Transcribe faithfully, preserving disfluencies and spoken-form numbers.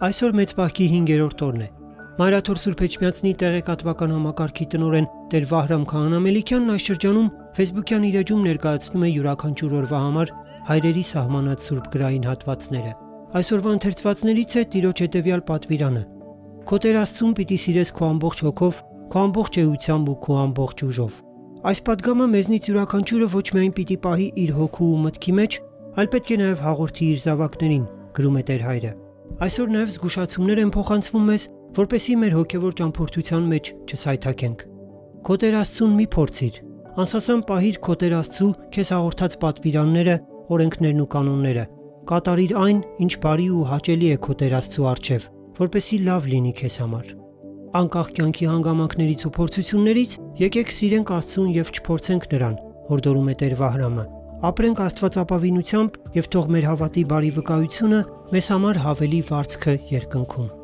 Այսօր մեծ պահքի հինգերորդ օրն է։ Մայրաթոր Սուրբ Էջմիածնի տեղեկատվական համակարգի տնօրեն Տեր Վահրամ Քահանամելիքյանն այս շրջանում Facebook-յան իր էջում ներկայացնում է յուրաքանչյուր օրվա համար հայրերի սահմանած սուրբ գրային հատվածները։ Այսօրվա ընթերցվածներից է Տիրոջ հետևյալ պատվիրանը. Քո Տեր Աստծուն պիտի սիրես քո ամբողջ հոգով, քո ամբողջ էությամբ ու քո ամբողջ ուժով։ Այս պատգամը մեզնից յուրաքանչյուրը ոչ միայն պիտի պահի իր հոգու ու մտքի մեջ, այլ պետք է նաև հաղորդի իր զավակներին, գրում է Տեր Հայրը։ Այսօր նաև զգուշացումներ են փոխանցվում մեզ, որպեսզի մեր հոգևոր ճամփորդության մեջ չսայթաքենք։ Քո Տեր Աստծուն մի փորձիր, անսասան պահիր քո Տեր Աստծու քեզ հաղորդած պատվիրանները, օրենքներն ու կանոնները։ Կատարիր այն, ինչ բարի ու հաճելի է քո Տեր Աստծու առջև, որպեսզի լավ լինի քեզ համար։ Անկախ կյանքի հանգամանքներից ու փորձություններից եկեք սիրենք Աստծուն եւ չփորձենք նրան, հորդորում է Տեր Վահրամը։ Ապրենք աստվածապավինությամբ եւ թող մեր հավատի բարի վկայությունը մեզ համար հավելի վարձքը երկնքում։